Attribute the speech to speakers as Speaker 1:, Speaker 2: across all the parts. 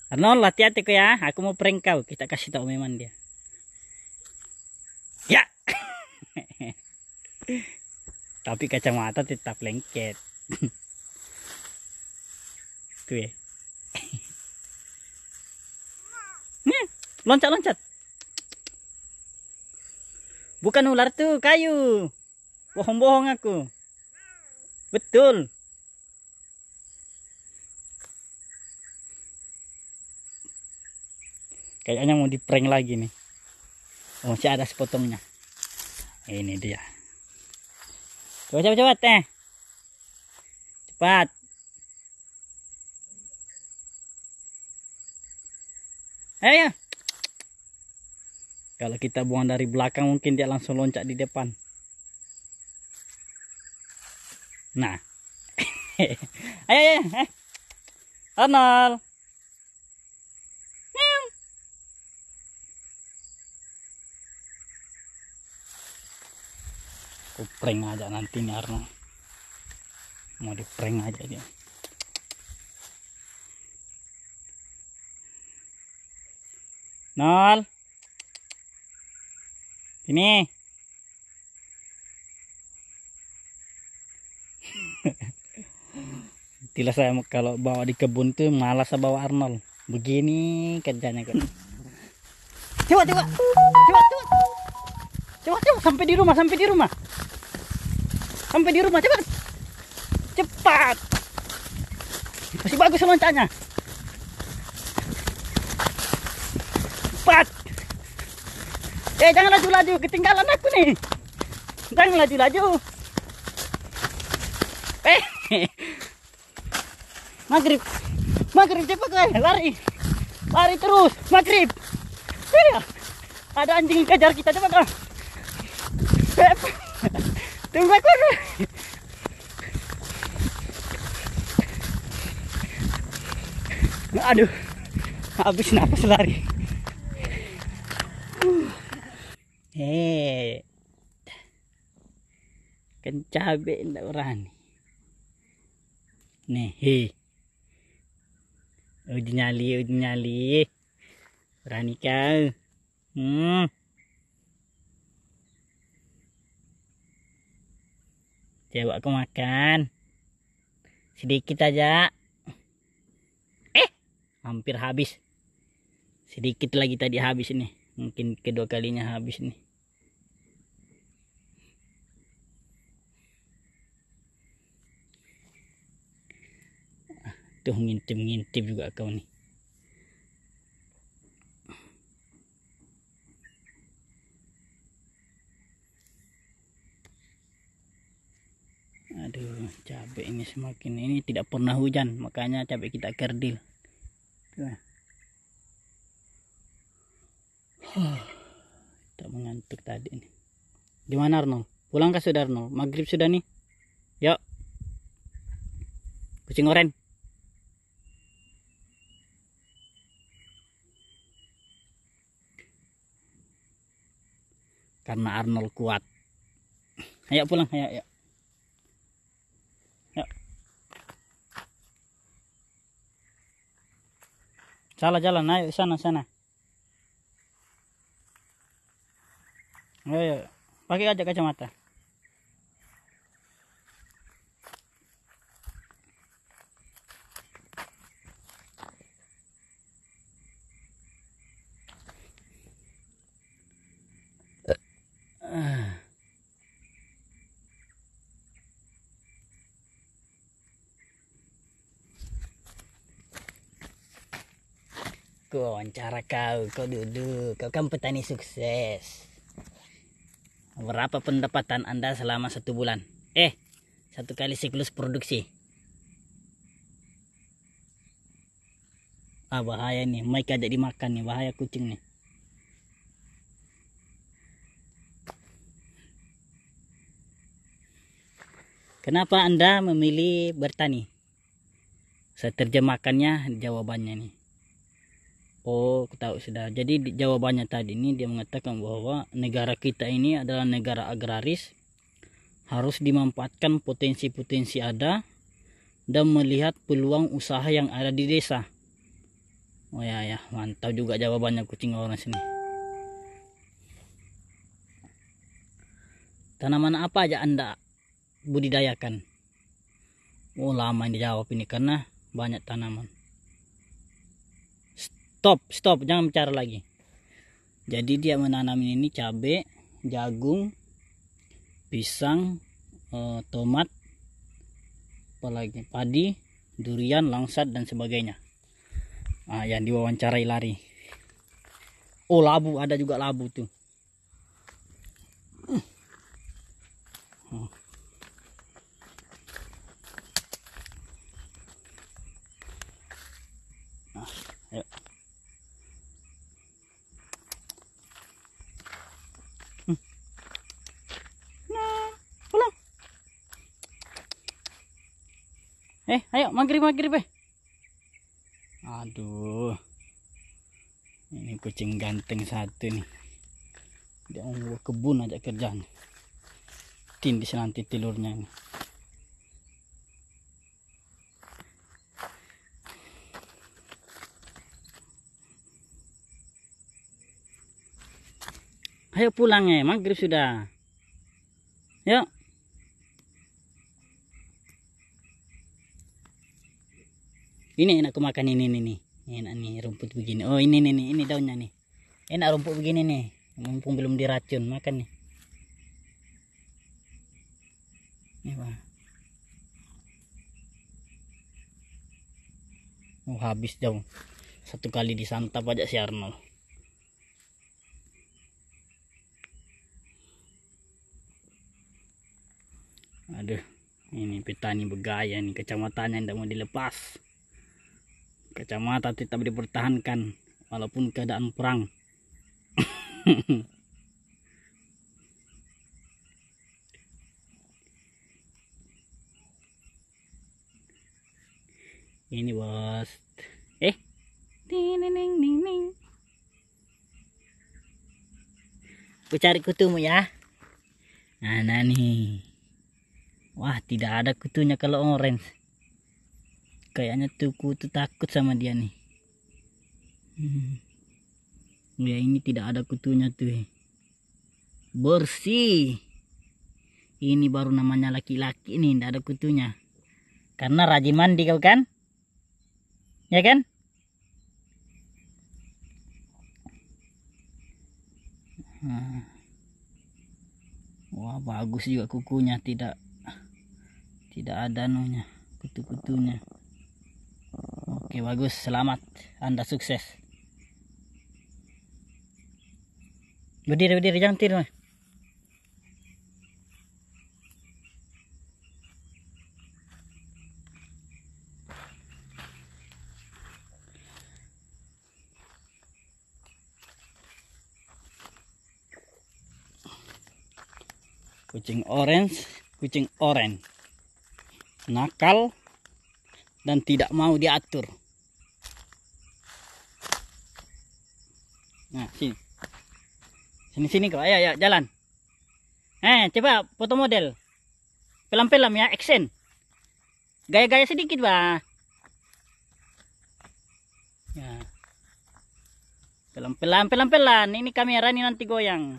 Speaker 1: Arnold, hati-hati kok ya. Aku mau prank kau. Kita kasih tahu memang dia. Ya. Tapi kacamata tetap lengket. Tuh ya. Loncat-loncat. Bukan ular tuh, kayu. Bohong-bohong aku. Betul. Kayaknya mau di prank lagi nih. Oh, masih ada sepotongnya. Ini dia. Coba cepat teh. Cepat. Ayo. Kalau kita buang dari belakang mungkin dia langsung loncat di depan. Nah. Ayo. Arnold. Aku prank aja nanti nih Arnold. Mau di prank aja dia. Nol. Sini. Itulah saya kalau bawa di kebun tuh malas bawa Arnold. Begini kerjanya kan. Coba sampai di rumah cepat. Masih bagus loncatnya. Cepat. Jangan laju-laju, ketinggalan aku nih. Jangan laju-laju. Maghrib cepat lari terus. Maghrib. Ada anjing kejar kita, cepat. Tunggu aku. Aduh, habis napas lari. Kan cabai enggak berani. Nih, uji nyali. Berani kau. Coba aku makan. Sedikit aja. Hampir habis. Sedikit lagi tadi habis nih. Mungkin kedua kalinya habis nih. Tuh ngintip juga kau nih. Aduh, cabai ini semakin ini tidak pernah hujan, makanya cabai kita kerdil. Tak mengantuk tadi nih. Gimana Arnold? Pulang kah sudah Arnold? Maghrib sudah nih. Yuk. Kucing oren. Karena Arnold kuat. Ayo pulang, ayo. Salah jalan, ayo sana. Ayo. Pakai aja kacamata. Wawancara kau duduk. Kau kan petani sukses. Berapa pendapatan Anda selama 1 bulan? 1 kali siklus produksi. Bahaya nih, Mike aja dimakan nih, bahaya kucing nih. Kenapa Anda memilih bertani? Saya terjemahkannya jawabannya nih. Oh, aku tahu sudah. Jadi jawabannya tadi ini dia mengatakan bahwa negara kita ini adalah negara agraris, harus dimanfaatkan potensi-potensi ada dan melihat peluang usaha yang ada di desa. Oh ya ya, mantap juga jawabannya kucing orange ini. Tanaman apa aja Anda budidayakan? Oh, lama yang dijawab ini karena banyak tanaman. Stop, jangan bicara lagi. Jadi dia menanam ini cabai, jagung, pisang, tomat, apalagi padi, durian, langsat dan sebagainya. Yang diwawancarai lari. Oh, labu, ada juga labu tuh. Ayo. Nah, pulang. Ayo maghrib. Aduh, ini kucing ganteng satu nih. Dia mau kebun aja kerjanya. Tindis nanti telurnya nih. Ayo pulang maghrib sudah. Yuk. Ini enak aku makan ini nih. Enak nih rumput begini. Oh ini nih, ini daunnya nih. Enak rumput begini nih. Mumpung belum diracun, makan nih. Nih Bang. Oh habis daun. Satu kali disantap aja si Arnold. Aduh, ini petani bergaya nih, kacamatannya tidak mau dilepas. Kacamata tetap dipertahankan walaupun keadaan perang. Ini bos. Ning. Aku cari kutumu ya. Nah nih. Wah, tidak ada kutunya kalau orange. Kayaknya tuh kutu takut sama dia nih. Ya ini tidak ada kutunya tuh. Bersih. Ini baru namanya laki-laki nih, tidak ada kutunya. Karena rajin mandi kau kan? Ya kan? Wah, bagus juga kukunya, tidak ada nunya, kutu-kutunya. Oke, bagus, selamat, Anda sukses. Berdiri jangan tidur. Kucing orange nakal dan tidak mau diatur. Nah, sini kau, ayo jalan. Coba foto model, pelan-pelan ya, action, gaya-gaya sedikit bah. Ya, pelan-pelan, ini kamera ini nanti goyang.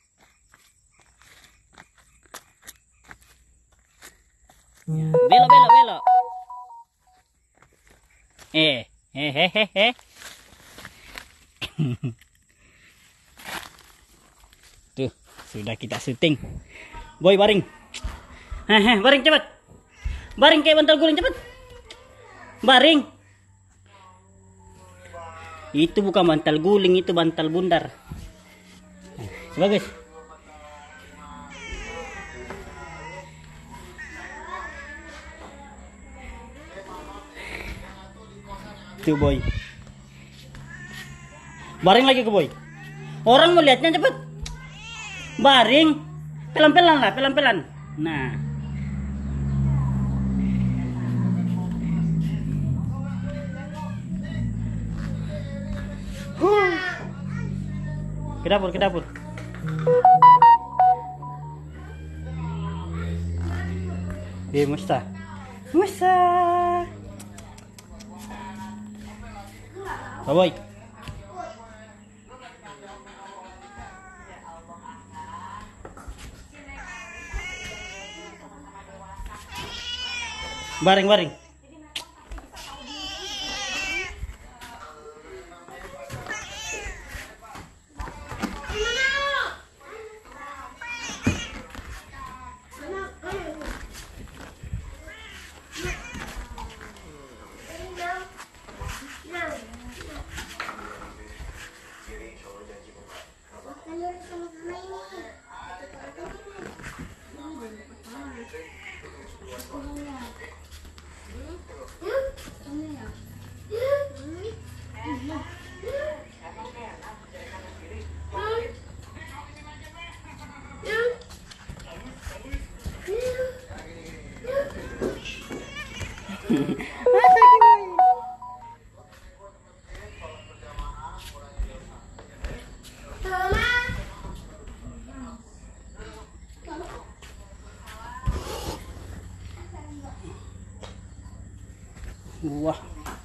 Speaker 1: Ya, belok. Tuh, sudah kita syuting. Boy baring. Baring cepat. Baring kayak bantal guling cepat. Baring. Itu bukan bantal guling, itu bantal bundar. Bagus. Tuh boy. Baring lagi ke boy. Orang melihatnya cepet. Baring. Pelan-pelan lah, pelan-pelan. Nah. Ke dapur. Musta. Baboy. Baring. Wah.